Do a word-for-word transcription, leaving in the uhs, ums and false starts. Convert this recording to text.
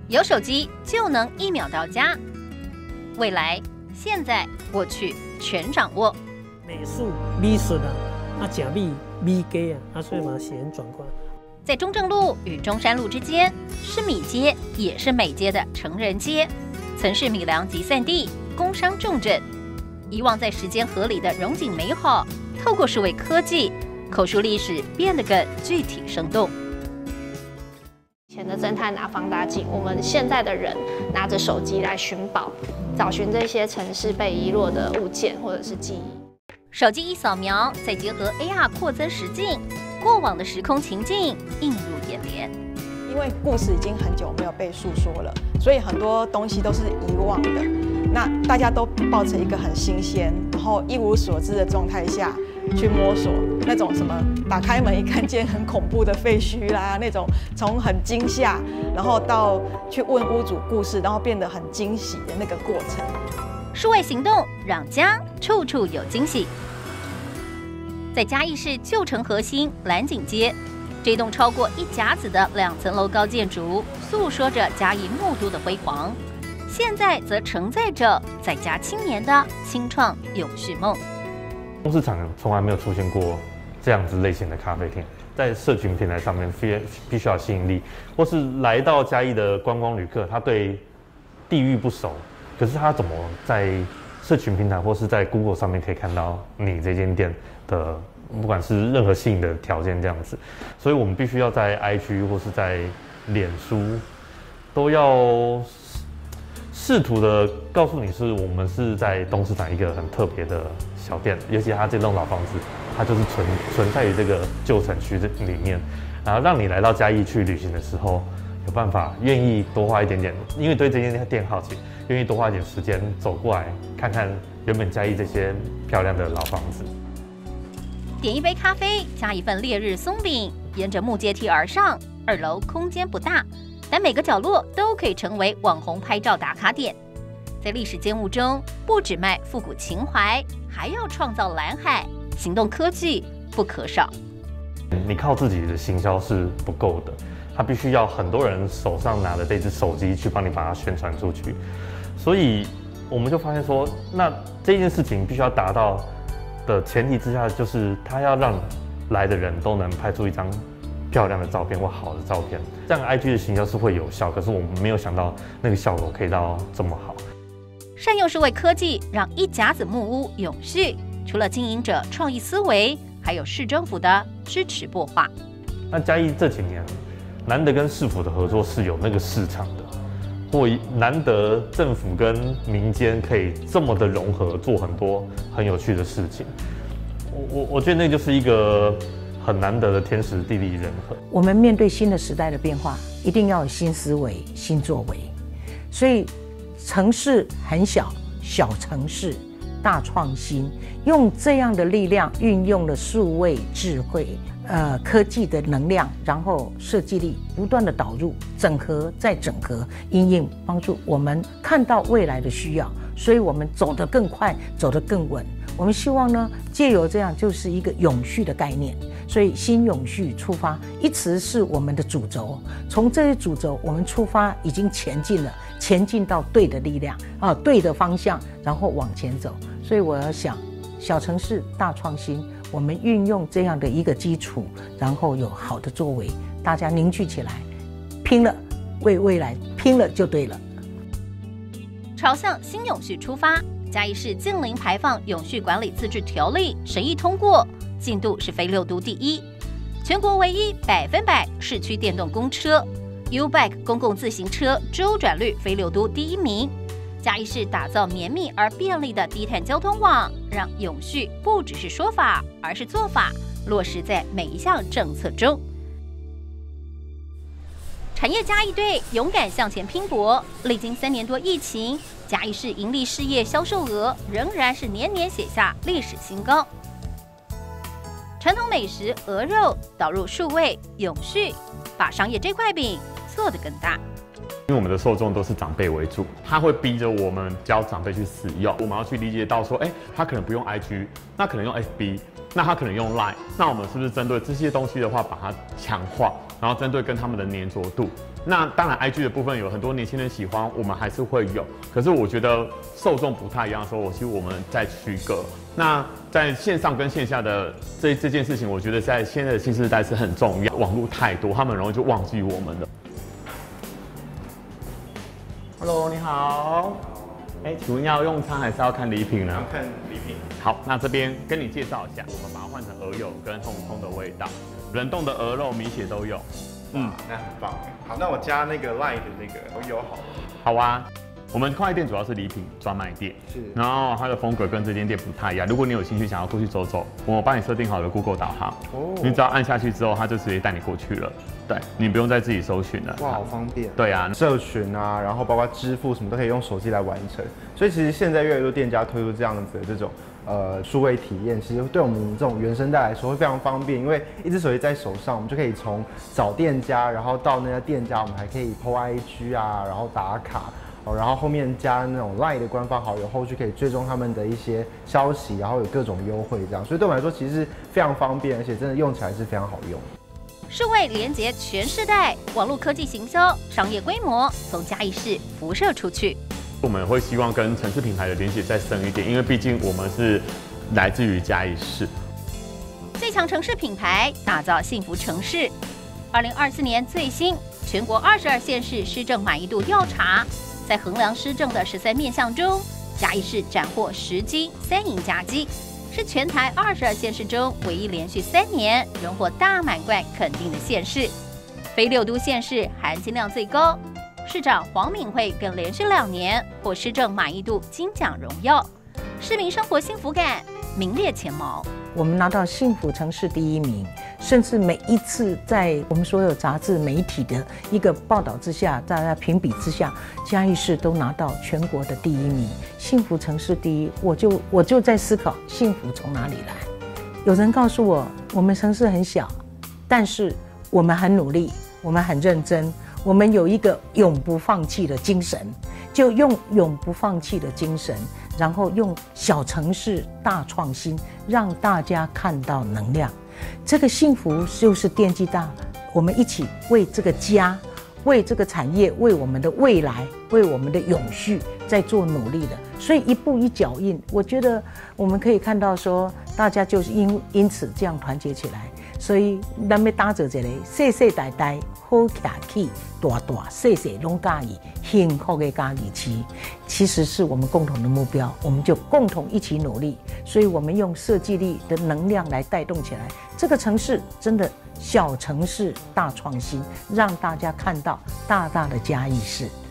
有手机就能一秒到家。未来、现在、过去全掌握。 美术、美术啊，啊，假美、美街啊，啊，所以嘛，写人转过来。 在中正路与中山路之间，是米街，也是美街的成人街，曾是米粮集散地、工商重镇。遗忘在时间河里的荣景美好，透过数位科技，口述历史变得更具体生动。 以前的侦探拿放大镜，我们现在的人拿着手机来寻宝，找寻这些城市被遗落的物件或者是记忆。 手机一扫描，再结合 A R 扩增实境，过往的时空情境映入眼帘。 因为故事已经很久没有被诉说了，所以很多东西都是遗忘的。那大家都抱着一个很新鲜，然后一无所知的状态下去摸索那种什么，打开门一看见很恐怖的废墟啦，那种从很惊吓，然后到去问屋主故事，然后变得很惊喜的那个过程。 数位行动让家处处有惊喜。在嘉义市旧城核心蓝景街，这栋超过一甲子的两层楼高建筑，诉说着嘉义木都的辉煌。现在则承载着在家青年的清创永续梦。 东市场从来没有出现过这样子类型的咖啡厅，在社群平台上面必必须要吸引力，或是来到嘉义的观光旅客，他对地域不熟，可是他怎么在社群平台或是在 Google 上面可以看到你这间店的，不管是任何吸引的条件这样子，所以我们必须要在 I G 或是在脸书都要试图的告诉你，是我们是在东市场一个很特别的小店，尤其它这栋老房子，它就是存存在于这个旧城区里面，然后让你来到嘉义去旅行的时候，有办法愿意多花一点点，因为对这间店好奇，愿意多花一点时间走过来看看原本嘉义这些漂亮的老房子。 点一杯咖啡，加一份烈日松饼，沿着木阶梯而上，二楼空间不大，但每个角落都可以成为网红拍照打卡点。在历史建物中，不只卖复古情怀，还要创造蓝海，行动科技不可少。 你靠自己的行销是不够的，他必须要很多人手上拿着这只手机去帮你把它宣传出去。所以我们就发现说，那这件事情必须要达到的前提之下，就是他要让来的人都能拍出一张漂亮的照片或好的照片，这样 I G 的行销是会有效。可是我们没有想到那个效果可以到这么好。 善用数位科技，让一甲子木屋永续。除了经营者创意思维，还有市政府的支持擘画。 那嘉义这几年难得跟市府的合作是有那个市场的，或难得政府跟民间可以这么的融合，做很多很有趣的事情。我我我觉得那就是一个很难得的天时地利人和。 我们面对新的时代的变化，一定要有新思维、新作为。所以，城市很小，小城市大创新，用这样的力量，运用了数位智慧、呃科技的能量，然后设计力不断的导入、整合再整合，因应帮助我们看到未来的需要，所以我们走得更快，走得更稳。我们希望呢，借由这样就是一个永续的概念，所以新永续出发一直是我们的主轴。从这些主轴，我们出发已经前进了，前进到对的力量啊，对的方向，然后往前走。所以我要想，小城市大创新，我们运用这样的一个基础，然后有好的作为，大家凝聚起来，拼了，为未来拼了就对了。 朝向新永续出发。嘉义市近零排放永续管理自治条例审议通过，进度是非六都第一，全国唯一百分百市区电动公车 U-Bike 公共自行车周转率非六都第一名。嘉义市打造绵密而便利的低碳交通网，让永续不只是说法，而是做法，落实在每一项政策中。产业嘉义队勇敢向前拼搏，历经三年多疫情，嘉义市盈利事业销售额仍然是年年写下历史新高。传统美食鹅肉导入数位永续，把商业这块饼做得更大。 因为我们的受众都是长辈为主，他会逼着我们教长辈去使用。我们要去理解到说，哎、欸，他可能不用 I G， 那可能用 F B， 那他可能用 Line， 那我们是不是针对这些东西的话，把它强化，然后针对跟他们的粘着度？那当然 I G 的部分有很多年轻人喜欢，我们还是会有。可是我觉得受众不太一样的时候，我其实我们在区隔。那在线上跟线下的这这件事情，我觉得在现在的新时代是很重要。网络太多，他们很容易就忘记我们了。Hello， 你好。哎、欸，请问要用餐还是要看礼品呢？ 要看礼品。 好，那这边跟你介绍一下，我们把它换成鹅油跟红葱的味道，冷冻的鹅肉、米血都有。 嗯，那很棒。好，那我加那个 Line 的那个鹅油好了。 好啊。我们快店主要是礼品专卖店，是，然后它的风格跟这间店不太一样。如果你有兴趣想要过去走走，我帮你设定好了 Google 导航，哦，你只要按下去之后，它就直接带你过去了。对，你不用再自己搜寻了。 哇，好方便。 对啊， 社群啊，然后包括支付什么都可以用手机来完成。所以其实现在越来越多店家推出这样子的这种呃数位体验，其实对我们这种原生代来说会非常方便，因为一只手机在手上，我们就可以从找店家，然后到那家店家，我们还可以 po I G 啊，然后打卡。然后后面加那种 Line 的官方好友，后续可以追踪他们的一些消息，然后有各种优惠这样，所以对我们来说其实是非常方便，而且真的用起来是非常好用。 数位连结全世代，网络科技行销，商业规模从嘉义市辐射出去。 我们会希望跟城市品牌的连结再深一点，因为毕竟我们是来自于嘉义市。 最强城市品牌，打造幸福城市。二零二四年最新全国二十二县市施政满意度调查。在衡量施政的十三面向中，嘉义市斩获十金三银佳绩，是全台二十二县市中唯一连续三年荣获大满贯肯定的县市。非六都县市含金量最高，市长黄敏惠更连续两年获施政满意度金奖荣耀，市民生活幸福感名列前茅。 我们拿到幸福城市第一名，甚至每一次在我们所有杂志媒体的一个报道之下，大家评比之下，嘉义市都拿到全国的第一名，幸福城市第一。我就我就在思考，幸福从哪里来？有人告诉我，我们城市很小，但是我们很努力，我们很认真，我们有一个永不放弃的精神，就用永不放弃的精神。然后用小城市大创新，让大家看到能量。这个幸福就是奠基大，我们一起为这个家、为这个产业、为我们的未来、为我们的永续在做努力的。所以一步一脚印，我觉得我们可以看到说，大家就是因因此这样团结起来。所以咱们打造一个世世代代好徛起、大大细细拢介意幸福的嘉义市，其实是我们共同的目标，我们就共同一起努力。所以我们用设计力的能量来带动起来，这个城市真的小城市大创新，让大家看到大大的嘉义市。